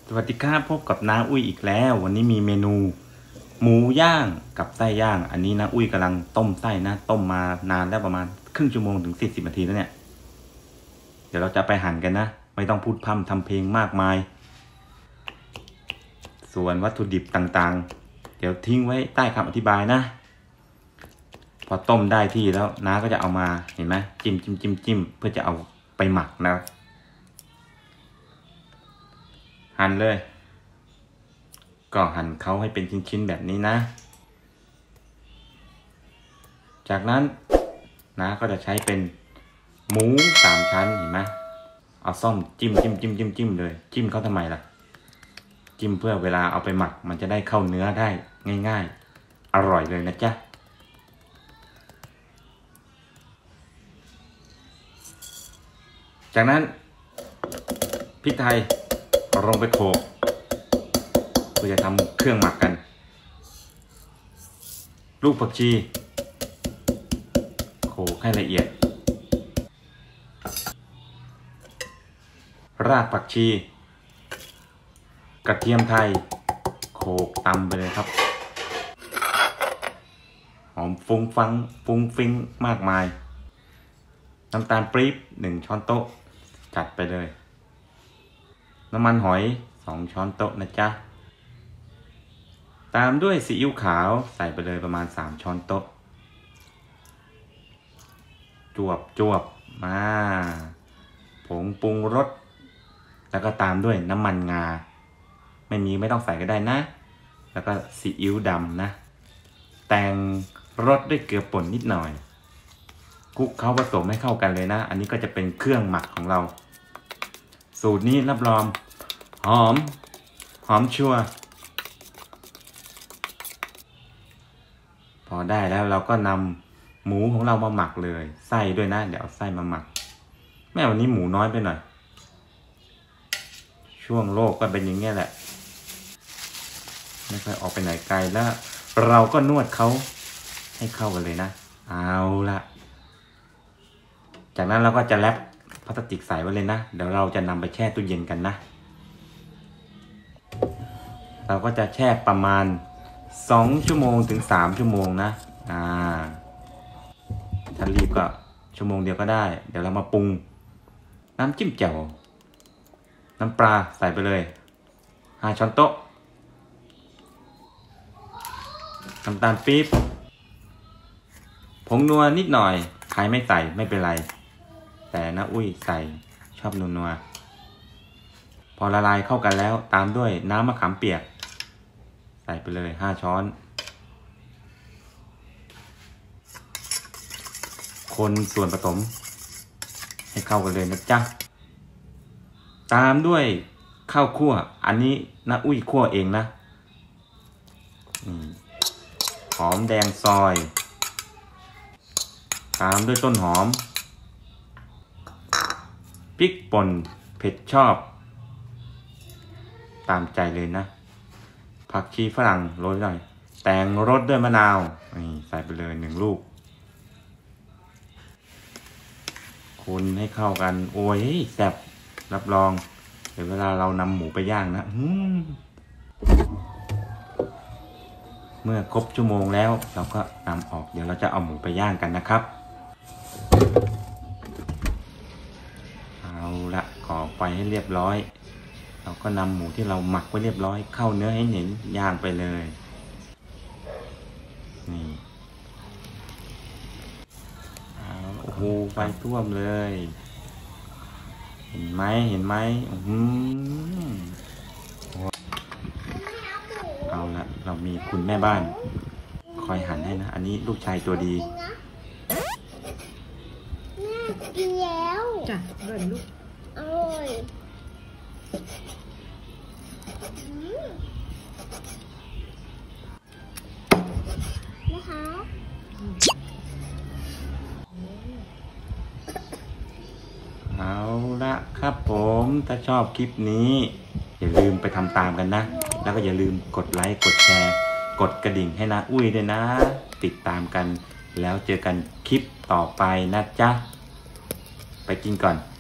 สวัสดีครับพบกับน้าอุ้ยอีกแล้ววันนี้มีเมนูหมูย่างกับไส้ย่างอันนี้น้าอุ้ยกำลังต้มไส้นะต้มมานานแล้วประมาณครึ่งชั่วโมงถึง40 นาทีแล้วเนี่ยเดี๋ยวเราจะไปหั่นกันนะไม่ต้องพูดพร่ำทำเพลงมากมายส่วนวัตถุดิบต่างๆเดี๋ยวทิ้งไว้ใต้คำอธิบายนะพอต้มได้ที่แล้วน้าก็จะเอามาเห็นไหมจิ้มเพื่อจะเอาไปหมักนะหั่นเลยก็หั่นเขาให้เป็นชิ้นๆแบบนี้นะจากนั้นน้าก็จะใช้เป็นหมู3 ชั้นเห็นไหมเอาซ่อมจิ้มเลยจิ้มเขาทำไมล่ะจิ้มเพื่อเวลาเอาไปหมักมันจะได้เข้าเนื้อได้ง่ายๆอร่อยเลยนะจ๊ะจากนั้นพริกไทยลงไปโขลกเพื่อจะทำเครื่องหมักกันลูกผักชีโขลกให้ละเอียดรากผักชีกระเทียมไทยโขลกตำไปเลยครับหอมฟุ้งฟิ้งมากมายน้ำตาลปี๊บ1 ช้อนโต๊ะจัดไปเลยน้ำมันหอย2 ช้อนโต๊ะนะจ๊ะตามด้วยซีอิ๊วขาวใส่ไปเลยประมาณ3 ช้อนโต๊ะจวบมาผงปรุงรสแล้วก็ตามด้วยน้ำมันงาไม่ต้องใส่ก็ได้นะแล้วก็ซีอิ๊วดำนะแต่งรสด้วยเกลือป่นนิดหน่อยคลุกเคล้าผสมให้เข้ากันเลยนะอันนี้ก็จะเป็นเครื่องหมักของเราสูตรนี้รับรองหอมชัวร์พอได้แล้วเราก็นำหมูของเรามาหมักเลยไส้ด้วยนะเดี๋ยวเอาไส้มาหมักแม่วันนี้หมูน้อยไปหน่อยช่วงโรคก็เป็นอย่างเงี้ยแหละไม่ค่อยออกไปไหนไกลแล้วเราก็นวดเขาให้เข้ากันเลยนะเอาละจากนั้นเราก็จะแรปพลาสติกใส่ไว้เลยนะเดี๋ยวเราจะนำไปแช่ตู้เย็นกันนะเราก็จะแช่ประมาณ2 ชั่วโมงถึง3 ชั่วโมงนะถ้ารีบก็ชั่วโมงเดียวก็ได้เดี๋ยวเรามาปรุงน้ำจิ้มแจ่วน้ำปลาใส่ไปเลย5 ช้อนโต๊ะน้ำตาลปี๊บผงนัวนิดหน่อยใครไม่ใส่ไม่เป็นไรแต่น้าอุ้ยใส่ชอบนัวพอละลายเข้ากันแล้วตามด้วยน้ำมะขามเปียกใส่ไปเลย5 ช้อนคนส่วนผสมให้เข้ากันเลยนะจ๊ะตามด้วยข้าวคั่วอันนี้น้าอุ้ยคั่วเองนะหอมแดงซอยตามด้วยต้นหอมพริกป่นเผ็ดชอบตามใจเลยนะผักชีฝรั่งโรยหน่อยแต่งรสด้วยมะนาวใส่ไปเลย1 ลูกคนให้เข้ากันโอ้ยแซ่บรับรองเดี๋ยวเวลาเรานำหมูไปย่างนะเมื่อครบชั่วโมงแล้วเราก็นำออกเดี๋ยวเราจะเอาหมูไปย่างกันนะครับเอาละก่อไฟให้เรียบร้อยเราก็นำหมูที่เราหมักไว้เรียบร้อยเข้าเนื้อให้เห็นย่างไปเลยนี่โอ้โหไฟท่วมเลยเห็นไหมเอาละเรามีคุณแม่บ้านคอยหั่นให้นะอันนี้ลูกชายตัวดีกินแล้วจ้ะอร่อยลูกอร่อยนะคะเอาละครับผมถ้าชอบคลิปนี้อย่าลืมไปทำตามกันนะแล้วก็อย่าลืมกดไลค์กดแชร์กดกระดิ่งให้น้าอุ้ยด้วยนะติดตามกันแล้วเจอกันคลิปต่อไปนะจ๊ะไปกินก่อน